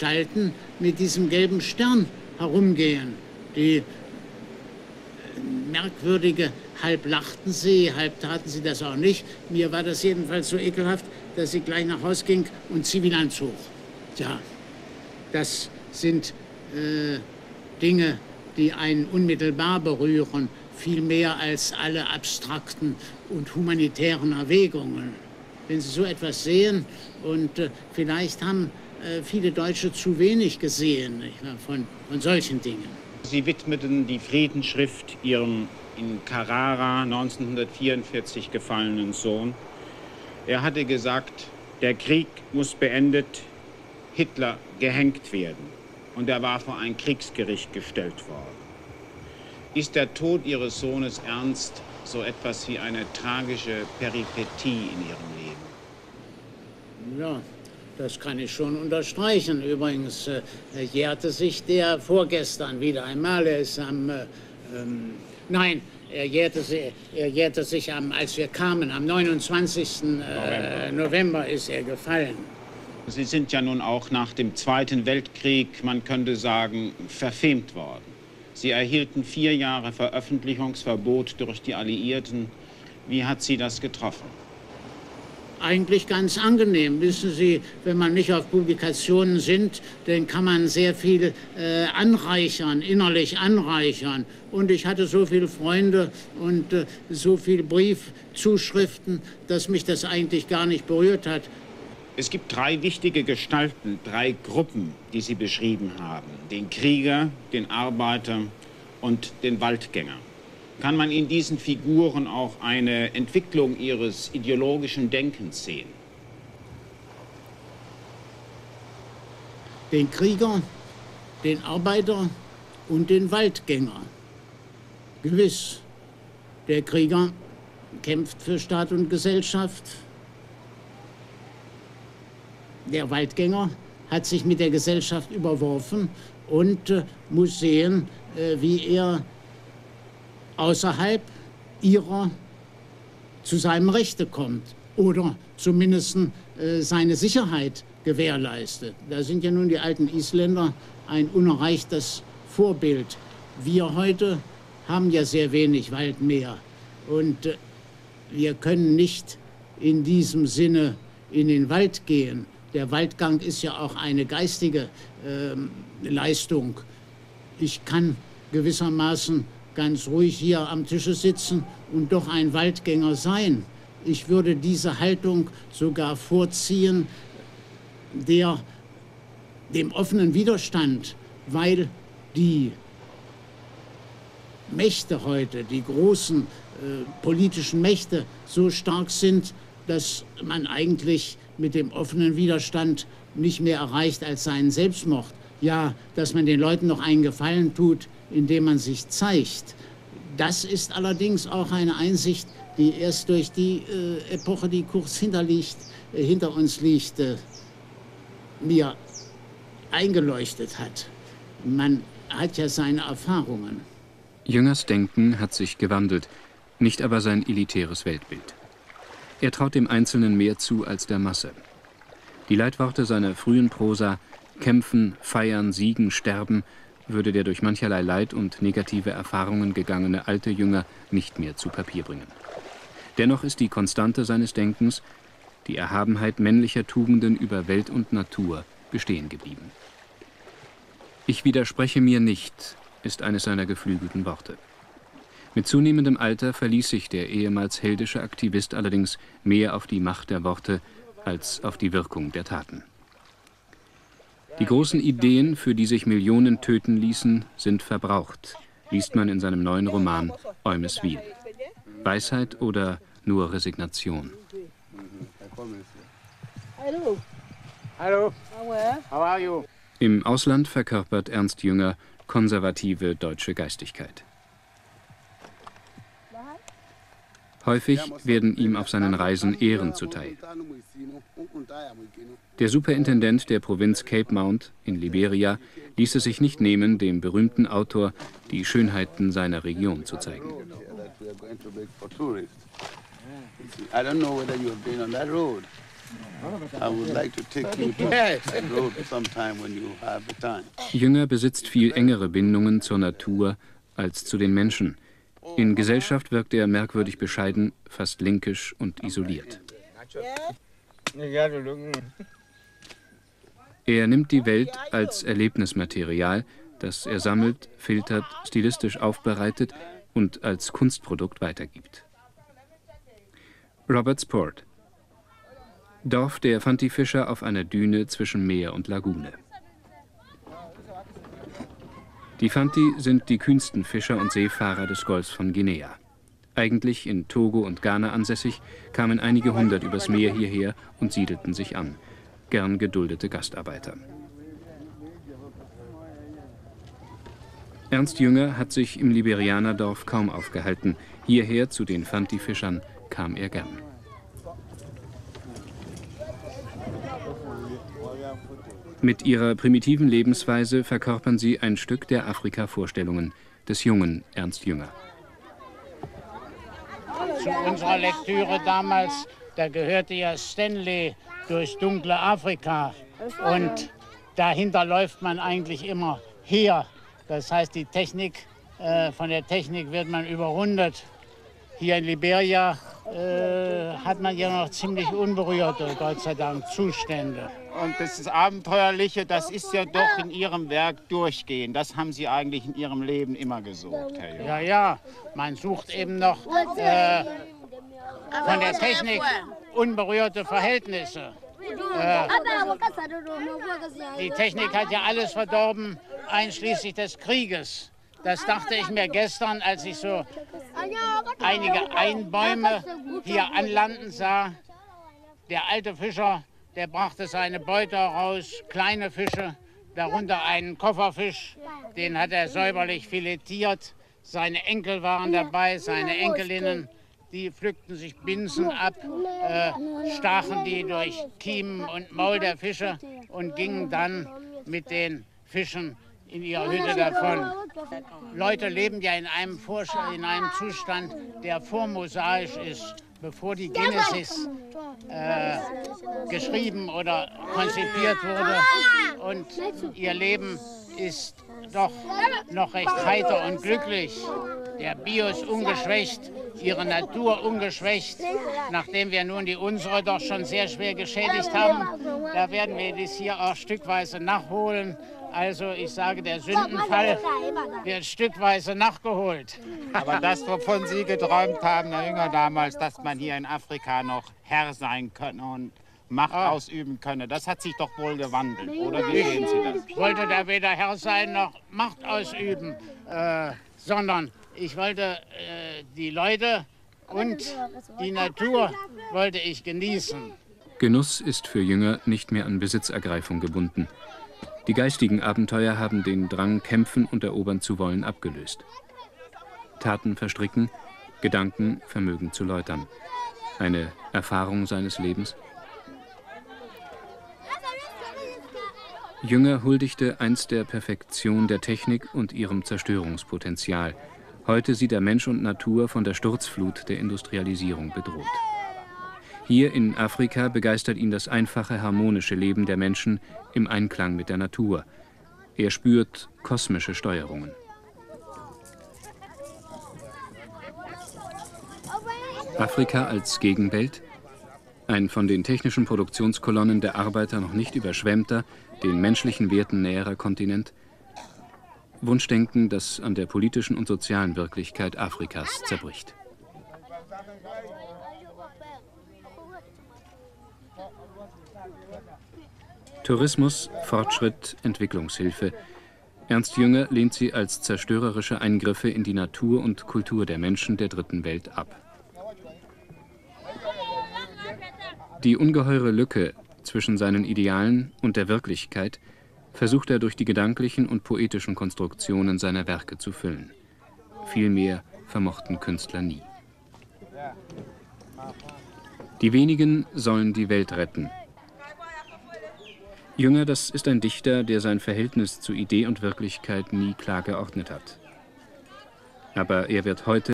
Gestalten mit diesem gelben Stern herumgehen. Die merkwürdige, halb lachten sie, halb taten sie das auch nicht. Mir war das jedenfalls so ekelhaft, dass sie gleich nach Haus ging und Zivilanzug. Tja, das sind Dinge, die einen unmittelbar berühren, viel mehr als alle abstrakten und humanitären Erwägungen. Wenn Sie so etwas sehen, und vielleicht haben viele Deutsche zu wenig gesehen, nicht wahr, von solchen Dingen. Sie widmeten die Friedensschrift ihrem in Carrara 1944 gefallenen Sohn. Er hatte gesagt, der Krieg muss beendet, Hitler gehängt werden. Und er war vor ein Kriegsgericht gestellt worden. Ist der Tod Ihres Sohnes Ernst so etwas wie eine tragische Peripetie in Ihrem Leben? Ja, das kann ich schon unterstreichen. Übrigens jährte sich der vorgestern wieder einmal. Er ist nein, er jährte sich als wir kamen, am 29. November ist er gefallen. Sie sind ja nun auch nach dem Zweiten Weltkrieg, man könnte sagen, verfemt worden. Sie erhielten 4 Jahre Veröffentlichungsverbot durch die Alliierten. Wie hat Sie das getroffen? Eigentlich ganz angenehm. Wissen Sie, wenn man nicht auf Publikationen sind, dann kann man sehr viel anreichern, innerlich anreichern. Und ich hatte so viele Freunde und so viele Briefzuschriften, dass mich das eigentlich gar nicht berührt hat. Es gibt 3 wichtige Gestalten, 3 Gruppen, die Sie beschrieben haben. Den Krieger, den Arbeiter und den Waldgänger. Kann man in diesen Figuren auch eine Entwicklung Ihres ideologischen Denkens sehen? Den Krieger, den Arbeiter und den Waldgänger. Gewiss, der Krieger kämpft für Staat und Gesellschaft. Der Waldgänger hat sich mit der Gesellschaft überworfen und muss sehen, wie er außerhalb ihrer zu seinem Rechte kommt oder zumindest seine Sicherheit gewährleistet. Da sind ja nun die alten Isländer ein unerreichtes Vorbild. Wir heute haben ja sehr wenig Wald mehr und wir können nicht in diesem Sinne in den Wald gehen. Der Waldgang ist ja auch eine geistige Leistung. Ich kann gewissermaßen ganz ruhig hier am Tische sitzen und doch ein Waldgänger sein. Ich würde diese Haltung sogar vorziehen, dem offenen Widerstand, weil die Mächte heute, die großen politischen Mächte so stark sind, dass man eigentlich mit dem offenen Widerstand nicht mehr erreicht als seinen Selbstmord. Ja, dass man den Leuten noch einen Gefallen tut, indem man sich zeigt. Das ist allerdings auch eine Einsicht, die erst durch die Epoche, die kurz hinter uns liegt, mir eingeleuchtet hat. Man hat ja seine Erfahrungen. Jüngers Denken hat sich gewandelt, nicht aber sein elitäres Weltbild. Er traut dem Einzelnen mehr zu als der Masse. Die Leitworte seiner frühen Prosa Kämpfen, Feiern, Siegen, Sterben würde der durch mancherlei Leid und negative Erfahrungen gegangene alte Jünger nicht mehr zu Papier bringen. Dennoch ist die Konstante seines Denkens, die Erhabenheit männlicher Tugenden über Welt und Natur, bestehen geblieben. »Ich widerspreche mir nicht«, ist eines seiner geflügelten Worte. Mit zunehmendem Alter verließ sich der ehemals heldische Aktivist allerdings mehr auf die Macht der Worte als auf die Wirkung der Taten. Die großen Ideen, für die sich Millionen töten ließen, sind verbraucht, liest man in seinem neuen Roman Eumes Wil. Weisheit oder nur Resignation? Hallo. Hallo. How are you? Im Ausland verkörpert Ernst Jünger konservative deutsche Geistigkeit. Häufig werden ihm auf seinen Reisen Ehren zuteil. Der Superintendent der Provinz Cape Mount in Liberia ließ es sich nicht nehmen, dem berühmten Autor die Schönheiten seiner Region zu zeigen. Jünger besitzt viel engere Bindungen zur Natur als zu den Menschen. In Gesellschaft wirkt er merkwürdig bescheiden, fast linkisch und isoliert. Er nimmt die Welt als Erlebnismaterial, das er sammelt, filtert, stilistisch aufbereitet und als Kunstprodukt weitergibt. Robert Sport. Dorf der Fanti-Fischer auf einer Düne zwischen Meer und Lagune. Die Fanti sind die kühnsten Fischer und Seefahrer des Golfs von Guinea. Eigentlich in Togo und Ghana ansässig, kamen einige hundert übers Meer hierher und siedelten sich an. Gern geduldete Gastarbeiter. Ernst Jünger hat sich im Liberianerdorf kaum aufgehalten. Hierher zu den Fanti-Fischern kam er gern. Mit ihrer primitiven Lebensweise verkörpern sie ein Stück der Afrika-Vorstellungen des jungen Ernst Jünger. Zu unserer Lektüre damals, da gehörte ja Stanley durchs dunkle Afrika. Und dahinter läuft man eigentlich immer her. Das heißt, die Technik, von der Technik wird man überrundet. Hier in Liberia hat man ja noch ziemlich unberührte, Gott sei Dank, Zustände. Und das Abenteuerliche, das ist ja doch in Ihrem Werk durchgehend. Das haben Sie eigentlich in Ihrem Leben immer gesucht, Herr Jünger. Ja, ja, man sucht eben noch von der Technik unberührte Verhältnisse. Die Technik hat ja alles verdorben, einschließlich des Krieges. Das dachte ich mir gestern, als ich so einige Einbäume hier anlanden sah. Der alte Fischer, der brachte seine Beute raus, kleine Fische, darunter einen Kofferfisch, den hat er säuberlich filetiert. Seine Enkel waren dabei, seine Enkelinnen, die pflückten sich Binsen ab, stachen die durch Kiemen und Maul der Fische und gingen dann mit den Fischen in ihrer Hütte davon. Leute leben ja in einem Zustand, der vormosaisch ist, bevor die Genesis geschrieben oder konzipiert wurde. Und ihr Leben ist doch noch recht heiter und glücklich. Der Bios ungeschwächt, ihre Natur ungeschwächt. Nachdem wir nun die unsere doch schon sehr schwer geschädigt haben, da werden wir dies hier auch stückweise nachholen. Also ich sage, der Sündenfall wird stückweise nachgeholt. Aber das, wovon Sie geträumt haben, Herr Jünger, damals, dass man hier in Afrika noch Herr sein könne und Macht ausüben könne, das hat sich doch wohl gewandelt, oder wie sehen Sie das? Ich wollte da weder Herr sein noch Macht ausüben, sondern ich wollte die Leute und die Natur wollte ich genießen. Genuss ist für Jünger nicht mehr an Besitzergreifung gebunden. Die geistigen Abenteuer haben den Drang, kämpfen und erobern zu wollen, abgelöst. Taten verstricken, Gedanken vermögen zu läutern. Eine Erfahrung seines Lebens. Jünger huldigte einst der Perfektion der Technik und ihrem Zerstörungspotenzial. Heute sieht er Mensch und Natur von der Sturzflut der Industrialisierung bedroht. Hier in Afrika begeistert ihn das einfache, harmonische Leben der Menschen im Einklang mit der Natur. Er spürt kosmische Steuerungen. Afrika als Gegenwelt? Ein von den technischen Produktionskolonnen der Arbeiter noch nicht überschwemmter, den menschlichen Werten näherer Kontinent? Wunschdenken, das an der politischen und sozialen Wirklichkeit Afrikas zerbricht. Tourismus, Fortschritt, Entwicklungshilfe. Ernst Jünger lehnt sie als zerstörerische Eingriffe in die Natur und Kultur der Menschen der Dritten Welt ab. Die ungeheure Lücke zwischen seinen Idealen und der Wirklichkeit versucht er durch die gedanklichen und poetischen Konstruktionen seiner Werke zu füllen. Viel mehr vermochten Künstler nie. Die wenigen sollen die Welt retten. Jünger, das ist ein Dichter, der sein Verhältnis zu Idee und Wirklichkeit nie klar geordnet hat. Aber er wird heute